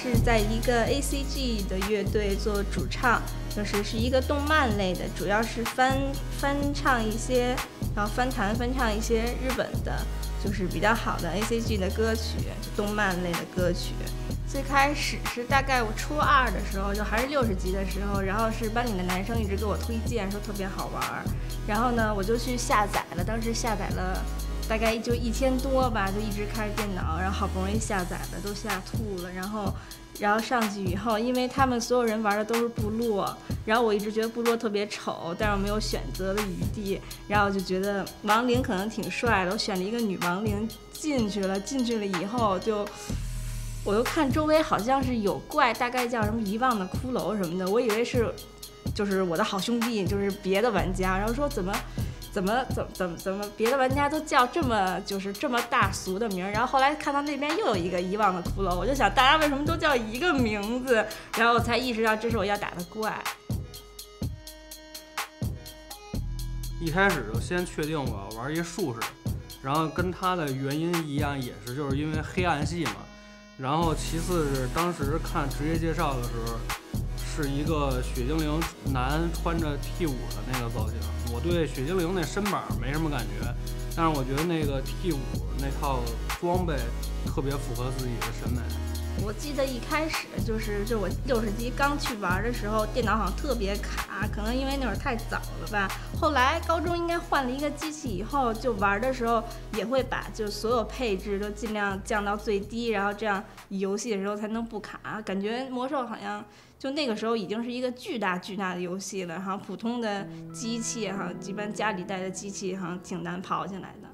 是在一个 ACG 的乐队做主唱，是一个动漫类的，主要是翻唱一些，然后翻唱一些日本的，就是比较好的 ACG 的歌曲，动漫类的歌曲。最开始是大概我初2的时候，就还是60级的时候，然后是班里的男生一直给我推荐说特别好玩，然后呢我就去下载了，当时下载了大概就1000多吧，就一直开着电脑，然后好不容易下载的都下吐了，然后上去以后，因为他们所有人玩的都是部落，然后我一直觉得部落特别丑，但是我没有选择的余地，然后我就觉得亡灵可能挺帅的，我选了一个女亡灵进去了以后我又看周围好像是有怪，大概叫什么遗忘的骷髅什么的，我以为是就是我的好兄弟，就是别的玩家，然后说怎么别的玩家都叫这么大俗的名儿，然后后来看到那边又有一个遗忘的骷髅，我就想大家为什么都叫一个名字，然后我才意识到这是我要打的怪。 一开始就先确定我要玩一术士，然后跟他的原因一样，也是就是因为黑暗系嘛。然后其次是当时看职业介绍的时候，是一个血精灵男穿着 T5 的那个造型。我对血精灵那身板没什么感觉，但是我觉得那个 T5 那套装备特别符合自己的审美。 我记得一开始就我60级刚去玩的时候，电脑好像特别卡，可能因为那会儿太早了吧。后来高中应该换了一个机器以后，就玩的时候也会把就所有配置都尽量降到最低，然后这样游戏的时候才能不卡。感觉魔兽好像就那个时候已经是一个巨大的游戏了，哈，普通的机器哈，一般家里带的机器哈挺难跑进来的。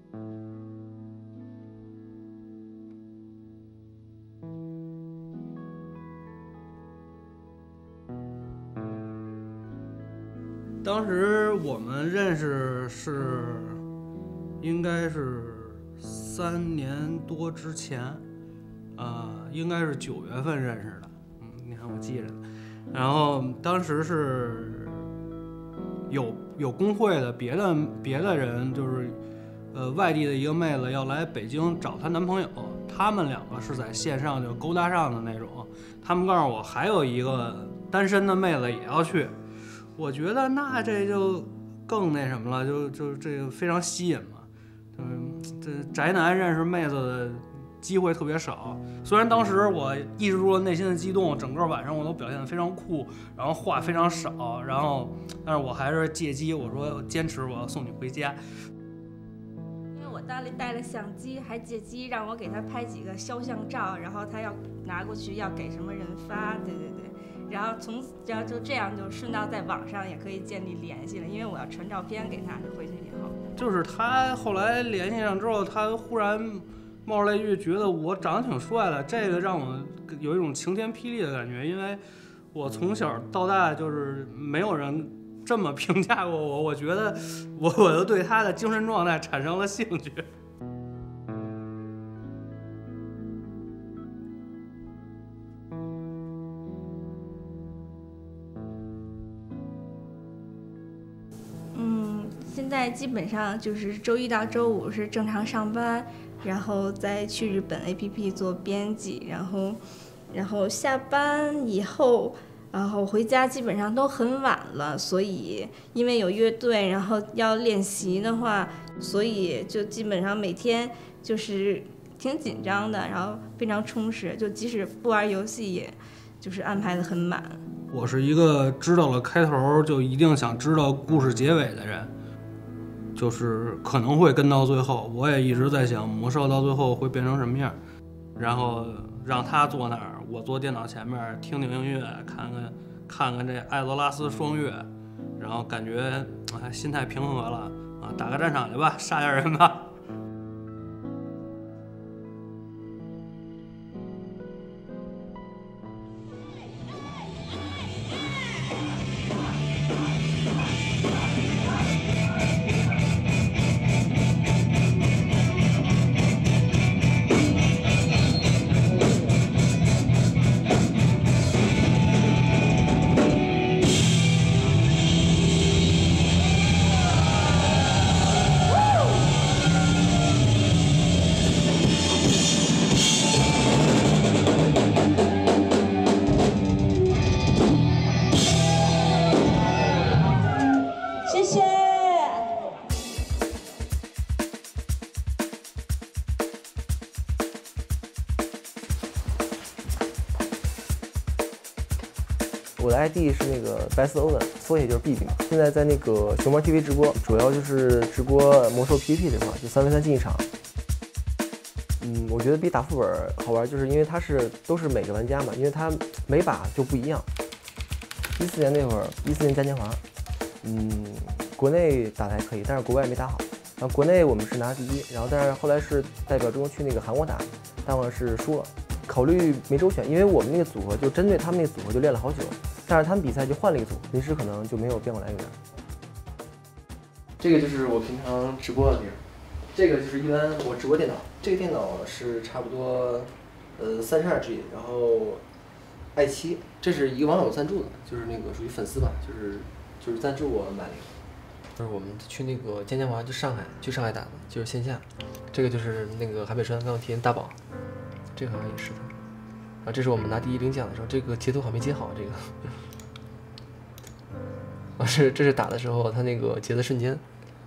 当时我们认识应该是3年多之前，应该是9月份认识的。你看我记着呢。然后当时是有工会的别的人，就是外地的一个妹子要来北京找她男朋友，他们2个是在线上就勾搭上的那种。他们告诉我还有一个单身的妹子也要去。我觉得那这就更那什么了，就这个非常吸引嘛。这宅男认识妹子的机会特别少。虽然当时我抑制住了内心的激动，整个晚上我都表现得非常酷，然后话非常少，但是我还是借机我说坚持我要送你回家。 因为我当时带了相机，还借机让我给他拍几个肖像照，然后他要拿过去要给什么人发，对。然后就这样就顺道在网上也可以建立联系了，因为我要传照片给他，就回去以后。 就是他后来联系上之后，他忽然冒出来一句，觉得我长得挺帅的，这个让我有一种晴天霹雳的感觉，因为我从小到大就是没有人这么评价过我，我觉得我就对他的精神状态产生了兴趣。 现在基本上就是周1到周5是正常上班，然后再去日本 APP 做编辑，然后下班以后，然后回家基本上都很晚了，所以因为有乐队，然后要练习的话，所以就基本上每天就是挺紧张的，然后非常充实，就即使不玩游戏，也就是安排得很满。 我是一个知道了开头就一定想知道故事结尾的人。就是可能会跟到最后，我也一直在想魔兽到最后会变成什么样，然后让他坐那儿，我坐电脑前面听听音乐，看看这艾泽拉斯双月，然后感觉心态平和了啊，打个战场去吧，杀点人吧。 我的 ID 是那个 Best Owner， 缩写就是 BB 嘛。现在在那个熊猫 TV 直播，主要就是直播魔兽 PVP 这块，就3v3竞技场。我觉得比打副本好玩，就是因为它都是每个玩家嘛，因为它每把就不一样。14年那会儿，14年嘉年华，国内打的还可以，但是国外没打好。然后国内我们是拿第1，然后但是后来是代表中国去那个韩国打，但我是输了。考虑没周全，因为我们那个组合就针对他们那个组合就练了好久，但是他们比赛就换了一个组，临时可能就没有变过来有点。这个就是我平常直播的地儿，这个就是一般我直播电脑，这个电脑是差不多32G， 然后 i7， 这是一个网友赞助的，就是那个属于粉丝吧，就是赞助我买了一个。就是我们去那个嘉年华，去上海打的，就是线下。这个就是那个海北川刚体验大宝。这个好像也是的，啊，这是我们拿第1领奖的时候，这个截图好像没截好，这个，啊这是打的时候他那个截的瞬间，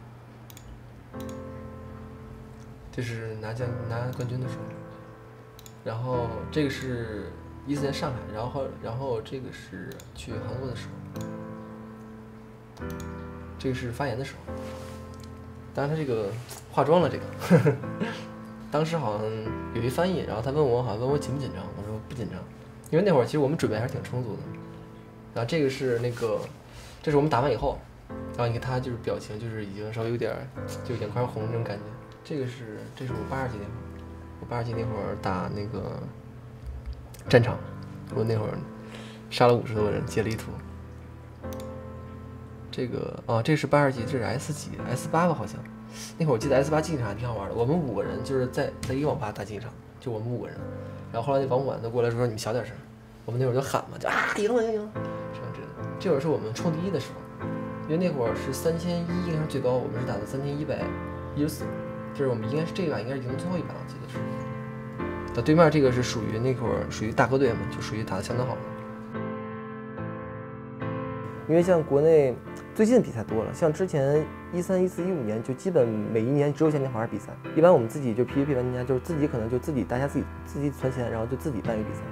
这是拿冠军的时候，然后这个是14年上海，然后这个是去韩国的时候，这个是发言的时候，当然他这个化妆了这个。当时好像有一翻译，然后他问我紧不紧张，我说不紧张，因为那会儿其实我们准备还是挺充足的。然后这个是这是我们打完以后，然后你看他就是表情就是已经稍微有点就眼眶红那种感觉。这是我80级那会儿，我80级那会儿打那个战场，我那会儿杀了50多个人，截了一图。这个这是80级，这是 S 级 S8吧好像。那会儿我记得 S8竞技场还挺好玩的，我们5个人就是在一个网吧打竞技场，就我们5个人。然后后来那网管都过来说你们小点声，我们那会儿就喊嘛，就赢了，什么之类的。这会儿是我们冲第1的时候，因为那会儿是3100应该是最高，我们是打的3114，就是我们应该是这一把应该是赢最后一把，我记得是。对面这个是属于那会儿属于大哥队嘛，就属于打得相当好的。因为像国内最近比赛多了，像之前13、14、15年就基本每一年只有嘉年华比赛，一般我们自己就 PVP 玩家就是自己可能就大家自己存钱，然后就自己办一个比赛。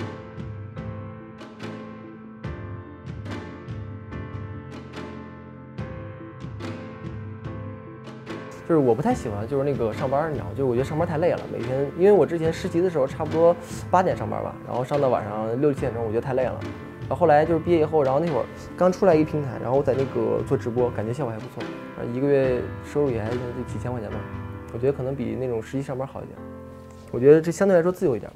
就是我不太喜欢就是那个上班，你知道吗？就是我觉得上班太累了，每天因为我之前实习的时候差不多8点上班吧，然后上到晚上6、7点钟，我觉得太累了。然后后来就是毕业以后，然后那会儿刚出来一个平台，然后我在那个做直播，感觉效果还不错，一个月收入也还就几千块钱吧。我觉得可能比那种实习上班好一点。我觉得这相对来说自由一点吧。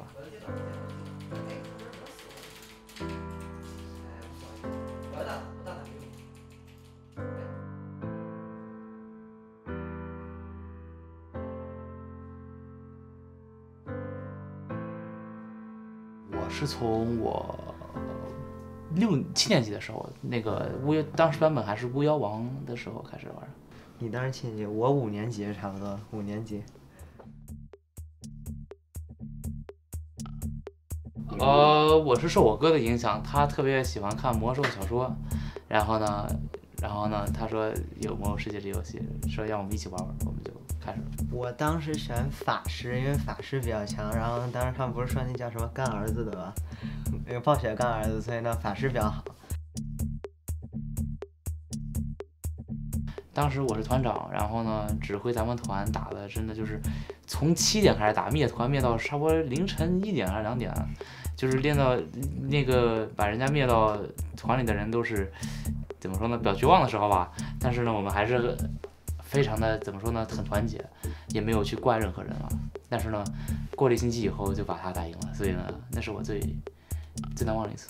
我是从我6、7年级的时候，那个当时版本还是巫妖王的时候开始玩。 你当时7年级，我5年级差不多，5年级。 我是受我哥的影响，他特别喜欢看魔兽小说，然后呢，他说有魔兽世界这游戏，说让我们一起玩玩，我们就开始。 我当时选法师，因为法师比较强，然后当时他们不是说那叫什么干儿子的吧，那个暴雪干儿子，所以呢法师比较好。 当时我是团长，然后呢指挥咱们团打的真的就是从7点开始打，灭团灭到差不多凌晨1点还是2点，就是练到那个把人家灭到团里的人都是怎么说呢，比较绝望的时候吧。但是呢我们还是非常的怎么说呢，很团结，也没有去怪任何人了。但是呢过了1星期以后就把他打赢了，所以呢那是我最难忘的一次。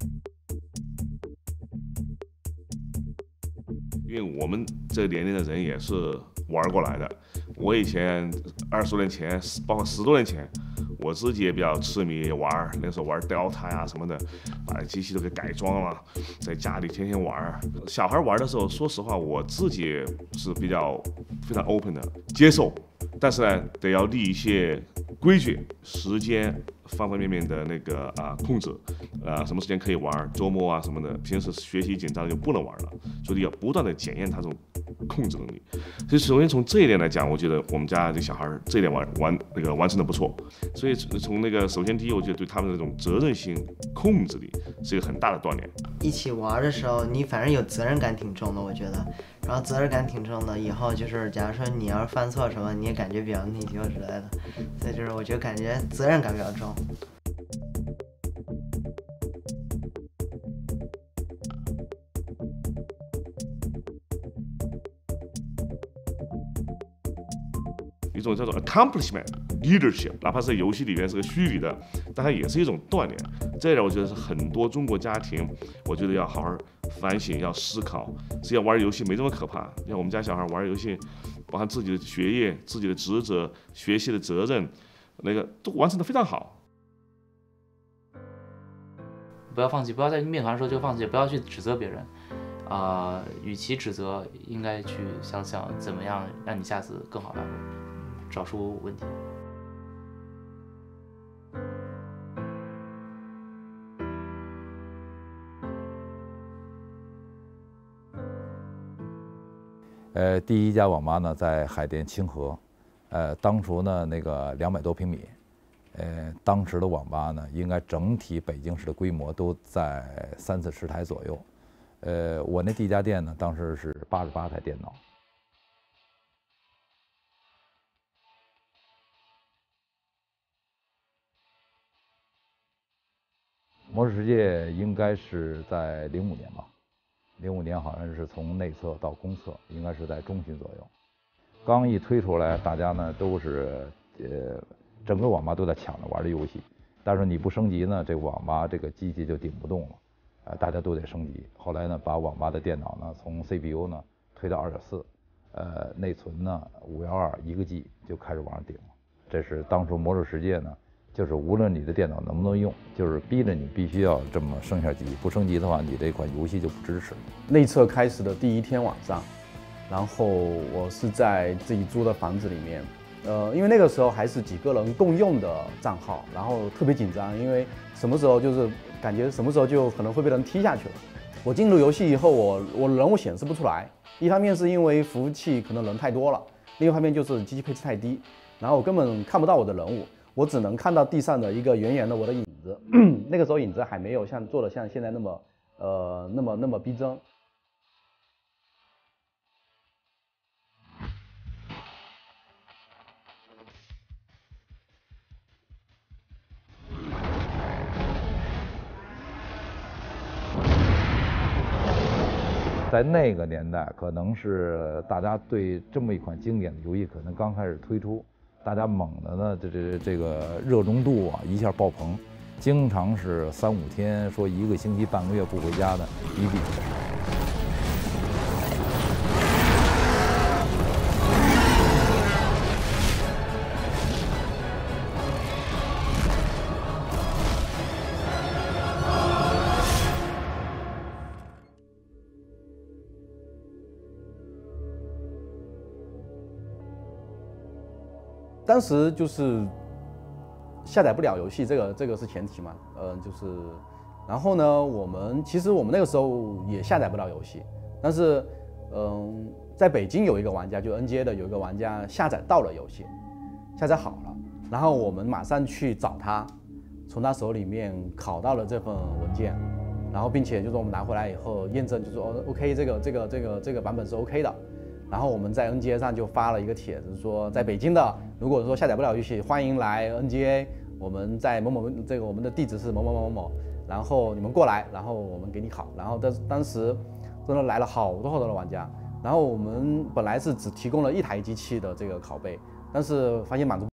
因为我们这个年龄的人也是玩过来的，我以前20多年前，包括10多年前，我自己也比较痴迷玩，那时候玩 Delta 呀什么的，把机器都给改装了，在家里天天玩。小孩玩的时候，说实话，我自己是比较非常 open 的接受，但是呢，得要立一些规矩、时间方方面面的那个控制，什么时间可以玩，周末啊什么的，平时学习紧张就不能玩了，所以要不断的检验他这种控制能力。所以首先从这一点来讲，我觉得我们家这小孩这一点完成的不错。所以从那个首先第一，我觉得对他们的这种责任心、控制力是一个很大的锻炼。 一起玩的时候，你反正有责任感挺重的，我觉得。然后责任感挺重的，以后就是假如说你要是犯错什么，你也感觉比较内疚之类的。所以就是我觉得感觉责任感比较重。 一种叫做 accomplishment leadership， 哪怕是游戏里面是个虚拟的，但它也是一种锻炼。这一点我觉得是很多中国家庭，我觉得要好好反省，要思考。只要玩游戏没这么可怕，像我们家小孩玩游戏，包含自己的学业、自己的职责、学习的责任，那个都完成的非常好。 不要放弃，不要在面团的时候就放弃，不要去指责别人。与其指责，应该去想想怎么样让你下次更好发挥，找出问题。 第一家网吧呢在海淀清河，当初呢那个200多平米，当时的网吧呢应该整体北京市的规模都在3次10台左右。我那第一家店呢，当时是88台电脑。魔兽世界应该是在05年吧，05年好像是从内测到公测，应该是在中旬左右。刚一推出来，大家呢都是整个网吧都在抢着玩这游戏，但是你不升级呢，这个网吧这个机器就顶不动了。大家都得升级。后来呢，把网吧的电脑呢从 CPU 呢推到2.4，内存呢512 1个 G 就开始往上顶了。这是当初魔兽世界呢，就是无论你的电脑能不能用，就是逼着你必须要这么升下级，不升级的话，你这款游戏就不支持。 内测开始的第一天晚上，然后我是在自己租的房子里面，因为那个时候还是几个人共用的账号，然后特别紧张，因为什么时候就是感觉什么时候就可能会被人踢下去了。我进入游戏以后，我人物显示不出来，一方面是因为服务器可能人太多了，另一方面就是机器配置太低，然后我根本看不到我的人物，我只能看到地上的一个圆圆的我的影子。那个时候影子还没有做的像现在那么逼真。 在那个年代，可能是大家对这么一款经典的游戏可能刚开始推出，大家猛的呢，这个热衷度啊一下爆棚，经常是3、5天，说1个星期、半个月不回家的一律。 当时就是下载不了游戏，这个是前提嘛，然后呢，其实我们那个时候也下载不了游戏，但是在北京有一个玩家，就 NGA 的有一个玩家下载到了游戏，下载好了，然后我们马上去找他，从他手里面拷到了这份文件，然后并且就是我们拿回来以后验证，就说OK，这个版本是 OK 的。然后我们在 NGA 上就发了一个帖子，说在北京的，如果说下载不了游戏，欢迎来 NGA， 我们在某某我们的地址是某某某某某，然后你们过来，然后我们给你拷。然后当时真的来了好多的玩家，然后我们本来是只提供了1台机器的这个拷贝，但是发现满足。